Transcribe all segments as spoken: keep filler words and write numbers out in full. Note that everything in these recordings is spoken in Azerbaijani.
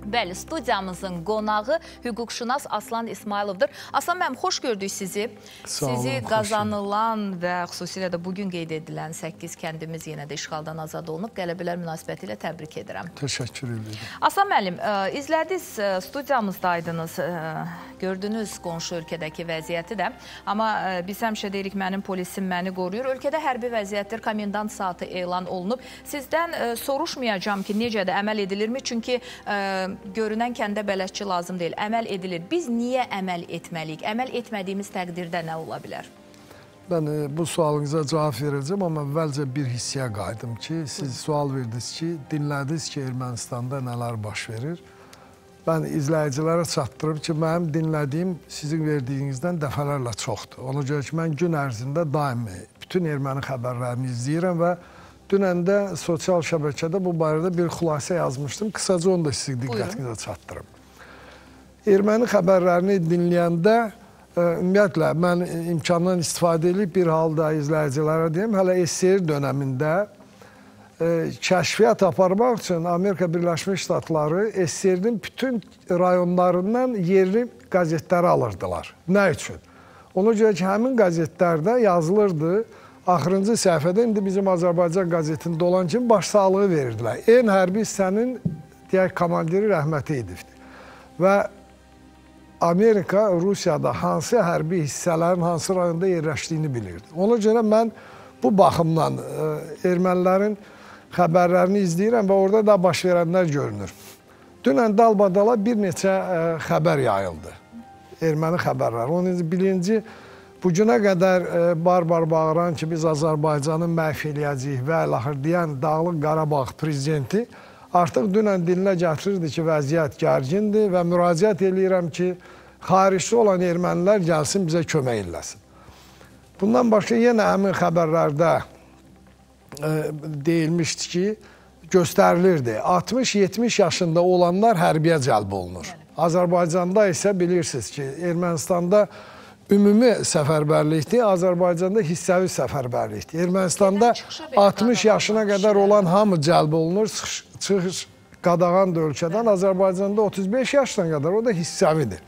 Bəli, studiyamızın qonağı hüquqşünas Aslan İsmayılovdur. Aslan müəllim, xoş gördük sizi. Sizi qazanılan və xüsusilə də bugün qeyd edilən səkkiz kəndimiz yenə də işğaldan azad olunub. Qələbələr münasibəti ilə təbrik edirəm. Təşəkkür ederim. Aslan müəllim, izlədiniz, studiyamızdaydınız, gördünüz qonşu ölkədəki vəziyyəti də. Amma biz həmişə deyirik, mənim polisim məni qoruyur. Ölkədə hərbi vəziyyətdir, komendant saatı elan olunub. Sizdən soruşmayacağım ki, necə də əməl edilirmi? Çünki görünən kəndə bələdçi lazım deyil, əməl edilir. Biz niyə əməl etməliyik? Əməl etmədiyimiz təqdirdə nə ola bilər? Mən bu sualınıza cavab verəcəm, amma əvvəlcə bir hissiyə qaydım ki, siz sual verdiniz ki, dinlədiniz ki, Ermənistanda nələr baş verir. Mən izləyicilərə çatdırım ki, mənim dinlədiyim sizin verdiyinizdən dəfələrlə çoxdur. Ona görə ki, mən gün ərzində daimi bütün erməni xəbərlərini izləyirəm və dünən də sosial şəbəkədə bu barədə bir xülasə yazmışdım. Qısaca onu da sizin diqqətinizə çatdırım. Erməni xəbərlərini dinləyəndə, ümumiyyətlə, mən imkandan istifadə edib bir halda izləyicilərə deyim, hələ S S R dönəmində kəşfiyyat aparmaq üçün Amerika Birləşmiş Ştatları S S R-in bütün rayonlarından yerli qəzetləri alırdılar. Nə üçün? Ona görə ki, həmin qəzetlərdə yazılırdı, axırıncı səhifədə indi bizim Azərbaycan qəzetində olan kimi başsağlığı verirdilər. En hərbi hissənin deyək, komandiri rəhməti edibdir. Və Amerika, Rusiyada hansı hərbi hissələrin hansı rayonda yerləşdiyini bilirdi. Ona görə mən bu baxımdan ermənilərin xəbərlərini izləyirəm və orada da baş verənlər görünür. Dünən dalbadala bir neçə xəbər yayıldı. Erməni xəbərləri. Onun birinci, bugünə qədər bar-bar bağıran ki, biz Azərbaycanı məhv eləyəcəyik və əlaxır deyən Dağlıq Qarabağ prezidenti artıq dünən dilinə gətirirdi ki, vəziyyət gərgindir və müraciət eləyirəm ki, xaricdə olan ermənilər gəlsin, bizə kömək eləsin. Bundan başqa yenə həmin xəbərlərdə deyilmişdi ki, göstərilirdi. altmış yetmiş yaşında olanlar hərbiyə cəlb olunur. Azərbaycanda isə bilirsiniz ki, Ermənistanda ümumi səfərbərlikdir, Azərbaycanda hissəvi səfərbərlikdir. Ermənistanda altmış yaşına qədər olan hamı cəlb olunur, çıxış qadağandır ölkədən. Azərbaycanda otuz beş yaşına qədər, o da hissəvidir.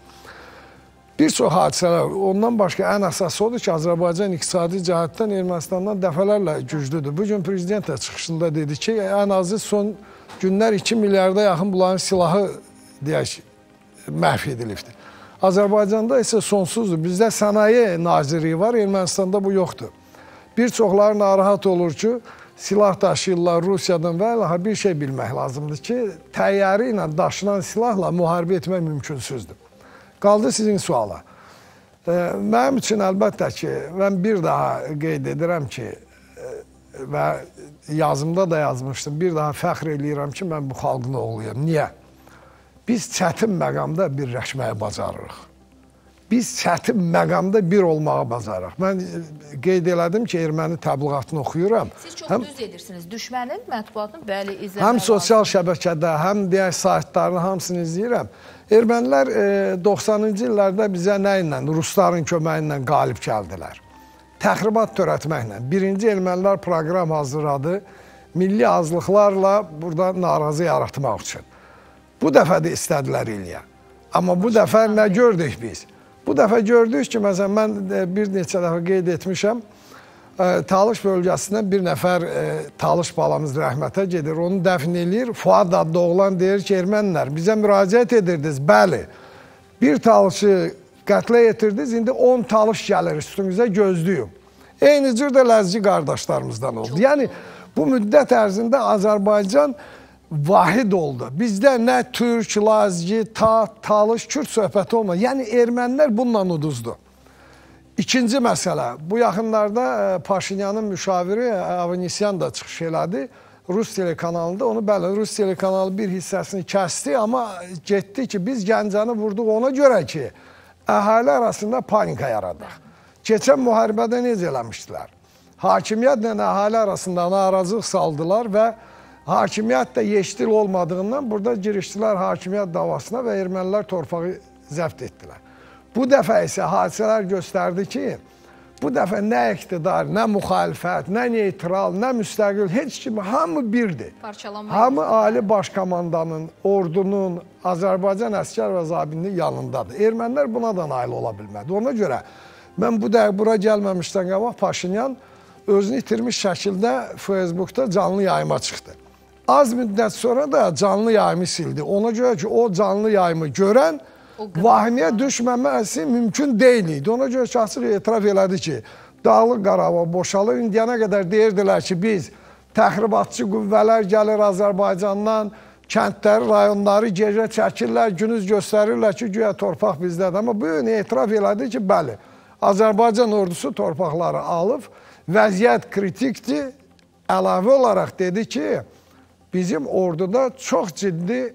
Bir çox hadisələr, ondan başqa ən əsası odur ki, Azərbaycan iqtisadi cəhətdən Ermənistandan dəfələrlə güclüdür. Bugün prezident də çıxışında dedi ki, ən azı son günlər iki milyarda yaxın bunların silahı deyək, məhv edilibdir. Azərbaycanda isə sonsuzdur. Bizdə sənaye nazirliyi var, Ermənistanda bu yoxdur. Bir çoxları narahat olur ki, silah daşıyırlar Rusiyadan və bir şey bilmək lazımdır ki, təyyarə ilə daşınan silahla müharibə etmək mümkünsüzdür. Qaldı sizin suala. Mənim üçün əlbəttə ki, mən bir daha qeyd edirəm ki, və yazımda da yazmışdım, bir daha fəxr eləyirəm ki, mən bu xalqın oğluyam. Niyə? Biz çətin məqamda birləşməyə bacarırıq. Biz çətin məqamda bir olmağa bacarırıq. Mən qeyd elədim ki, erməni təbliğatını oxuyuram. Siz çox həm, düz edirsiniz. Düşmənin mətbuatını bəli izləmək həm sosial şəbəkədə, həm deyək saytlarını hamısını izləyirəm. Ermənilər e, doxsanıncı illərdə bizə nə ilə, Rusların köməyi ilə qalib gəldilər. Təxribat törətməklə. Birinci ermənilər proqram hazırladı, milli azlıqlarla burada narazı yaratmaq üçün. Bu dəfə də istədilər eləyə. Amma bu dəfə nə gördük biz? Bu dəfə gördük ki, məsələn, mən bir neçə dəfə qeyd etmişəm, Talış bölgəsindən bir nəfər Talış balamız rəhmətə gedir, onu dəfn eləyir. Fuad adlı oğlan deyir ki, ermənilər, bizə müraciət edirdiniz, bəli. Bir Talışı qətlə yetirdiniz, indi on Talış gəlir üstünüzə, gözlüyüm. Eyni cür də ləzgi qardaşlarımızdan oldu. Yəni, bu müddət ərzində Azərbaycan vahid oldu. Bizdə nə türk, lazgi, ta, talış, kürd söhbəti olmadı. Yəni, ermənilər bununla uduzdu. İkinci məsələ, bu yaxınlarda Paşinyanın müşaviri Avanisyan da çıxış elədi. Rus telekanalında, onu bəli, Rus telekanalı bir hissəsini kəsdi, amma getdi ki, biz Gəncəni vurduq ona görə ki, əhali arasında panika yaradıq. Keçən müharibədə necə eləmişdilər? Hakimiyyətlə əhali arasında narazılıq saldılar və hakimiyyət də yeşdil olmadığından burada girişdilər hakimiyyət davasına və ermənilər torpağı zəbt etdilər. Bu dəfə isə hadisələr göstərdi ki, bu dəfə nə iqtidar, nə müxalifət, nə neytral, nə müstəqil, heç kim, hamı birdir. Hamı Ali Baş Komandanın, ordunun, Azərbaycan əskər və zabitinin yanındadır. Ermənilər buna da nail ola bilmədi. Ona görə mən bu dəqiq bura gəlməmişdən qabaq Paşinyan özünü itirmiş şəkildə Facebookda canlı yayıma çıxdı. Az müddət sonra da canlı yayımı sildi. Ona görə ki, o canlı yayımı görən vahimiyə düşməməsi mümkün deyil idi. Ona görə ki, açıq etiraf elədi ki, Dağlıq Qarabağ boşalır. İndiyana qədər deyirdilər ki, biz təxribatçı qüvvələr gəlir Azərbaycandan, kəndləri, rayonları gecə çəkirlər, günüz göstərirlər ki, güya torpaq bizdədir. Amma bu gün etiraf elədi ki, bəli, Azərbaycan ordusu torpaqları alıb, vəziyyət kritikdir. Əlavə olaraq dedi ki, bizim orduda çox ciddi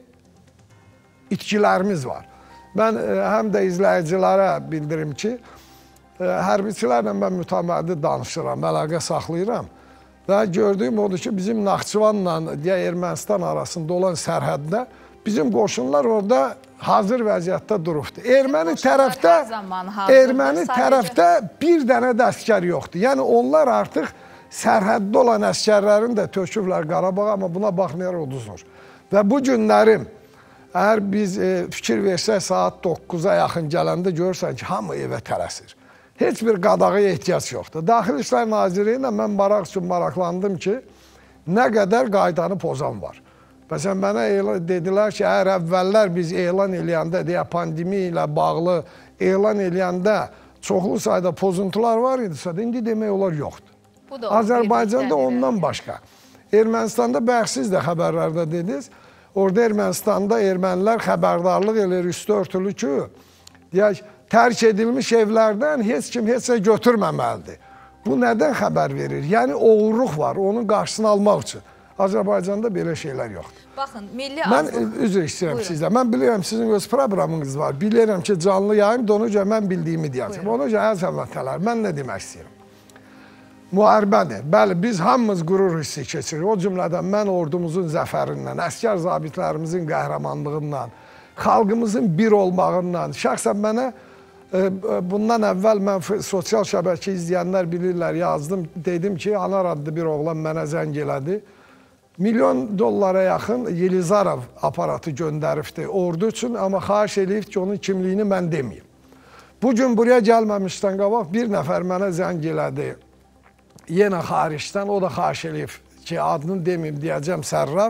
itkilərimiz var. Mən həm də izləyicilərə bildirim ki, hərbiçilərlə mən mütəmadi danışıram, əlaqə saxlayıram və gördüyüm odur ki, bizim Naxçıvanla Ermənistan arasında olan sərhəddə bizim qoşunlar orada hazır vəziyyətdə durubdur. Erməni tərəfdə, erməni tərəfdə bir dənə də əskər yoxdur. Yəni onlar artıq sərhəddə olan əskərlərin də töküblər Qarabağa, amma buna baxmayaraq uduzur. Və bu günlərim, əgər biz e, fikir versək saat doqquza yaxın gələndə görürsən ki, hamı evə tələsir. Heç bir qadağa ehtiyac yoxdur. Daxili İşlər Nazirliyi ilə mən maraq üçün maraqlandım ki, nə qədər qaydanı pozan var. Məsələn, mənə dedilər ki, əgər əvvəllər biz elan eləyəndə, deyə pandemiya ilə bağlı elan eləyəndə çoxlu sayda pozuntular var idisə, indi demək olar yoxdur. Azərbaycanda ondan başqa. Ermənistanda bəxsiz də xəbərlərdə dediniz. Orada Ermənistanda ermənilər xəbərdarlıq edir üstü örtülü ki, deyək, tərk edilmiş evlərdən heç kim heç nə götürməməlidir. Bu nədən xəbər verir? Yəni oğurluq var, onun qarşısını almaq üçün. Azərbaycanda belə şeylər yoxdur. Baxın, milli Mən üzr istəyirəm sizdə. Mən bilirəm sizin öz proqramınız var. Bilirəm ki, canlı yayım da ona görə mən bildiyimi deyəcəm. Ona görə əziz həmvətənlər, mən nə demək istəyirəm? Müharibədir. Bəli, biz hamımız qürur hissi keçirik. O cümlədən mən ordumuzun zəfərindən, əskər zabitlərimizin qəhrəmanlığından, xalqımızın bir olmağından, şəxsən mənə e, bundan əvvəl mən sosial şəbəkə izləyənlər bilirlər, yazdım, dedim ki, Anar adlı bir oğlan mənə zəng elədi. Milyon dollara yaxın Yelizarov aparatı göndəribdi ordu üçün, amma xahiş edib ki, onun kimliyini mən deməyim. Bugün buraya gəlməmişdən qabaq bir nəfər mənə zəng elədi. Yenə xaricdən, o da xahiş edib ki, adını deməyim, deyəcəm Sərraf.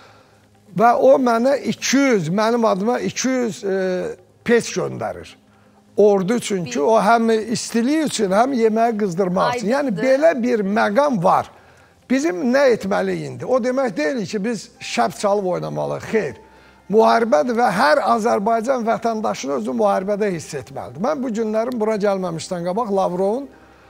Və o mənə iki yüz, mənim adıma iki yüz e, pes göndərir. Ordu üçün ki, o həm istilik üçün, həm yeməyi qızdırmaq üçün. Yəni, belə bir məqam var. Bizim nə etməli indi? O demək deyil ki, biz şəb çalıb oynamalıyıq. Xeyr. Müharibədir və hər Azərbaycan vətəndaşını özü müharibədə hiss etməlidir. Mən bu günlərin bura gəlməmişdən qabaq Lavrovun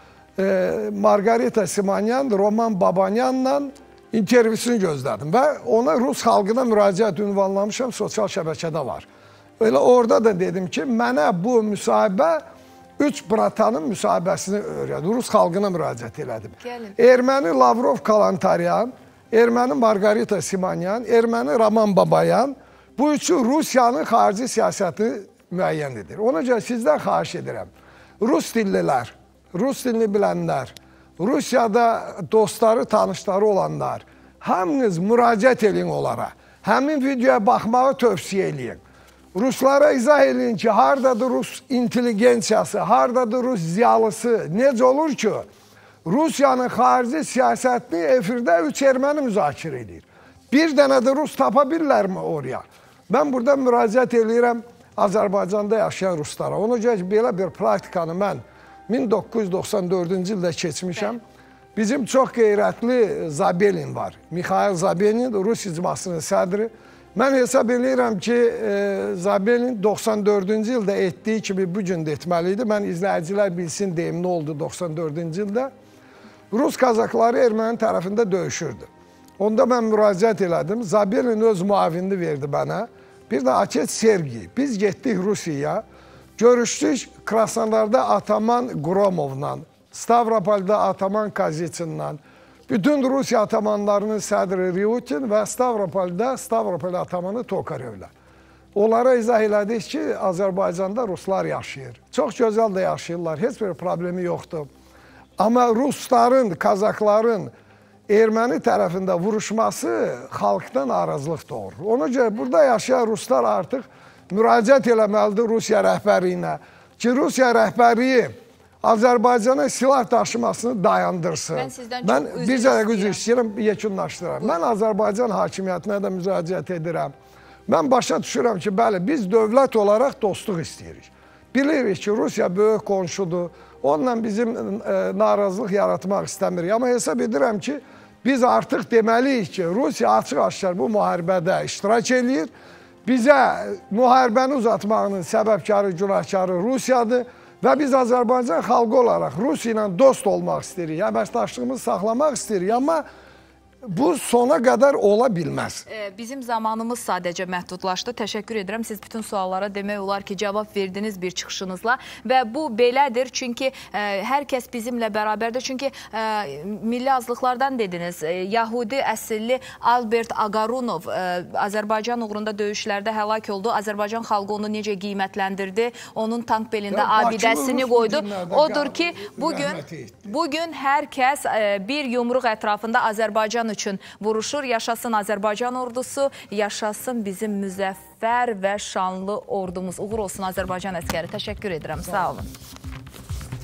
e, Margarita Simonyan, Roman Babanyanla intervyusunu gözlədim və ona Rus xalqına müraciət ünvanlamışam, sosial şəbəkədə var. Elə orada da dedim ki, mənə bu müsahibə üç bratanın müsahibəsini öyrədi. Rus xalqına müraciət elədim. Gəlin. Erməni Lavrov Kalantaryan, erməni Margarita Simonyan, erməni Roman Babayan, bu üçü Rusiyanın xarici siyasəti müəyyən edir. Ona görə sizdən xahiş edirəm. Rus dillilər, Rus dilini bilənlər, Rusiyada dostları, tanışları olanlar, hamınız müraciət edin onlara. Həmin videoya baxmağı tövsiyə edin. Ruslara izah edin ki, haradadır Rus intelligensiyası, haradadır Rus ziyalısı, necə olur ki, Rusiyanın xarici siyasətini efirdə üç erməni müzakirə edir. Bir dənə də Rus tapa bilirlərmi oraya? Mən burada müraciət edirəm Azərbaycanda yaşayan Ruslara. Ona görə ki, belə bir praktikanı mən min doqquz yüz doxsan dördüncü ildə keçmişəm. Bizim çox qeyrətli Zabelin var. Mikhail Zabelin, Rus icmasının sədri. Mən hesab edirəm ki, e, Zabelin doxsan dördüncü ildə etdiyi kimi bu gün də etməli idi. Mən izləyicilər bilsin deyim, nə oldu doxsan dördüncü ildə. Rus kazakları erməni tərəfində döyüşürdü. Onda mən müraciət elədim. Zabelin öz muavinini verdi mənə. Bir də Aket Sergi. Biz getdik Rusiyaya. Görüşdük Krasnodarda Ataman Gromovla, Stavropolda Ataman Kazichinla, bütün Rusiya atamanlarının sədri Ryutin və Stavropolda Stavropol atamanı Tokarevlə. Onlara izah elədik ki, Azərbaycanda Ruslar yaşayır. Çox gözəl də yaşayırlar, heç bir problemi yoxdur. Amma rusların, kazakların erməni tərəfində vuruşması xalqdan arazlıq doğurur. Ona görə burada yaşayan ruslar artıq müraciət eləməlidir Rusiya rəhbərliyinə ki, Rusiya rəhbərliyi Azərbaycana silah daşımasını dayandırsın. Mən sizdən mən çox üzr bir cənə istəyirəm. üzr istəyirəm, yekunlaşdıram. Mən Azərbaycan hakimiyyətinə də müraciət edirəm. Mən başa düşürəm ki, bəli, biz dövlət olaraq dostluq istəyirik. Bilirik ki, Rusiya böyük qonşudur. Onunla bizim e, narazılıq yaratmaq istəmirik. Amma hesab edirəm ki, biz artıq deməliyik ki, Rusiya açıq-aşkar bu müharibədə iştirak edir. Bizə müharibəni uzatmağının səbəbkarı, günahkarı Rusiyadır. Və biz Azərbaycan xalqı olaraq Rusiya ilə dost olmaq istəyirik, əməkdaşlığımızı saxlamaq istəyirik, amma bu sona qədər ola bilməz. Bizim zamanımız sadəcə məhdudlaşdı. Təşəkkür edirəm. Siz bütün suallara demək olar ki, cavab verdiniz bir çıxışınızla və bu belədir. Çünki ə, hər kəs bizimlə bərabərdir. Çünki ə, milli azlıqlardan dediniz. Ə, Yahudi əsilli Albert Agarunov ə, Azərbaycan uğrunda döyüşlərdə həlak oldu. Azərbaycan xalqı onu necə qiymətləndirdi? Onun tank belində ya, abidəsini qoydu. Odur ki, bugün, bugün hər kəs ə, bir yumruq ətrafında Azərbaycan üçün vuruşur. Yaşasın Azərbaycan ordusu, yaşasın bizim müzəffər və şanlı ordumuz. Uğur olsun Azərbaycan əskəri. Təşəkkür edirəm. Sağ olun.